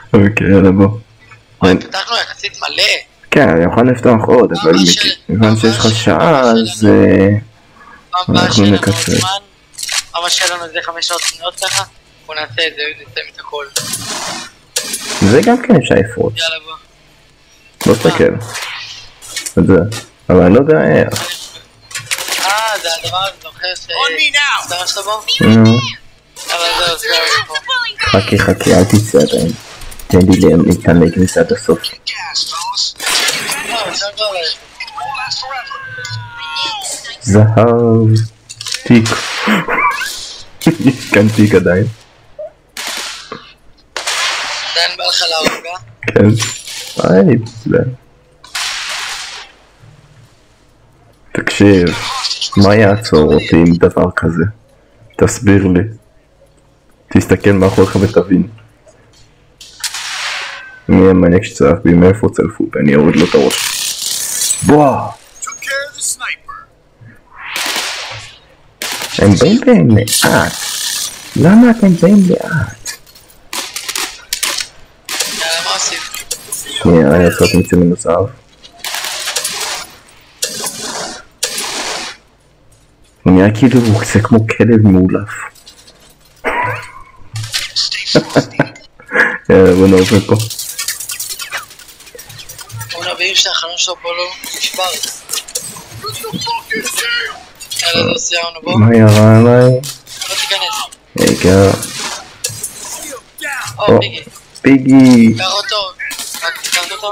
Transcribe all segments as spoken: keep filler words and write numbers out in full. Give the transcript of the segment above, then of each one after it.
אוקיי, יאללה בוא. פתחנו יחסית מלא. כן, אני יכול לפתוח עוד, אבל מכיוון שיש לך שעה, אז אנחנו נקצר. אבל שיהיה לנו איזה חמש שעות שניות ככה, בוא נעשה את זה ונסיים את הכל. זה גם כן אפשר לפרוץ. יאללה בוא. לא תסתכל. את זה. אבל אני לא יודע איך. אה, זה הדבר הזה, זוכר ש... השתמשת בו? אבל זהו, זה פה. חכי חכי, אל תצא עדיין. תן לי להתענג מזה עד הסוף. זהב. תיק. יש כאן תיק עדיין. עדיין בא לך להרוגה? כן. היי, זה. תקשיב, מה יעצור אותי עם דבר כזה? תסביר לי. תסתכל מאחוריך ותבין. מי המניאק שצרף בי, מאיפה צלפו בי, אני אוריד לו את הראש. בוא! הם באים בהם לאט. למה אתם באים לאט? יאללה, מה עושים? שנייה, אני אעשות מצא מנוסף. הוא נראה כאילו הוא קצה כמו כלב מאולף. יאללה, בוא נעבור פה. בוא נבין שהחלום שלו פה לא נשבר. יאללה, זה סיימנו בו. מה ירה עליי? לא תיכנס. רגע. או, פיגי. פיגי. קח אותו. רק תקנת אותו.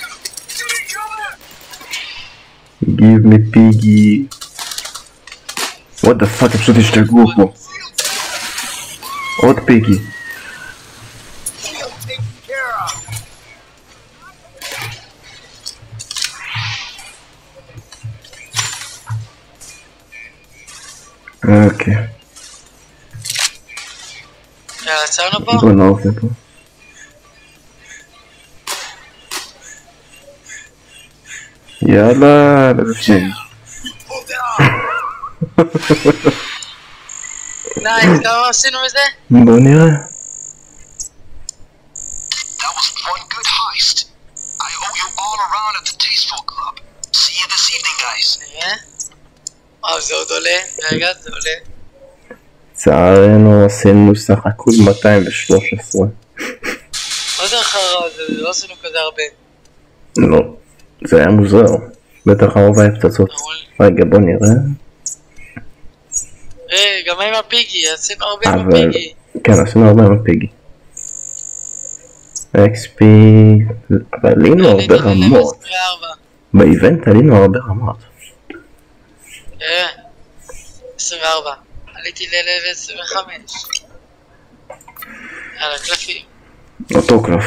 Give me פיגי. What the fuck, הם פשוט השתגעו פה. עוד פיגי. אוקיי. יאללה, עצרנו פה? בוא נעוף לפה. יאללה, לבפנים. נייס, כמה עשינו מזה? בוא נראה. That was one good heist. I owe you all around at the Tasteful Club. See you this evening, guys. נראה. אה, זה עוד עולה. רגע, זה עולה. צערנו עשינו סך הכל מאתיים ושלוש עשרה. מה זה אחר זה? לא עשינו כזה הרבה. לא, זה היה מוזר. בטח הרוב היה פצצות. רגע, בוא נראה. רגע, מה עם הפיגי? עשינו הרבה עם הפיגי. כן, עשינו הרבה עם הפיגי. אקס פי... אבל עלינו הרבה רמות. באיבנט עלינו הרבה רמות. כן, עשרים וארבע. עליתי ל-לבל עשרים וחמש. יאללה, קלפים. אותו קלף.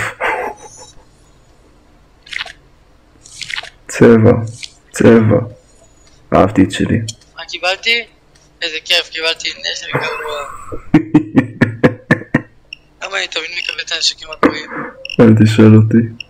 צבע, צבע. אהבתי את שלי. מה קיבלתי? איזה כיף, קיבלתי נשק גרוע. למה אני תמיד מקבל את הנשקים הגרועים? אל תשאל אותי.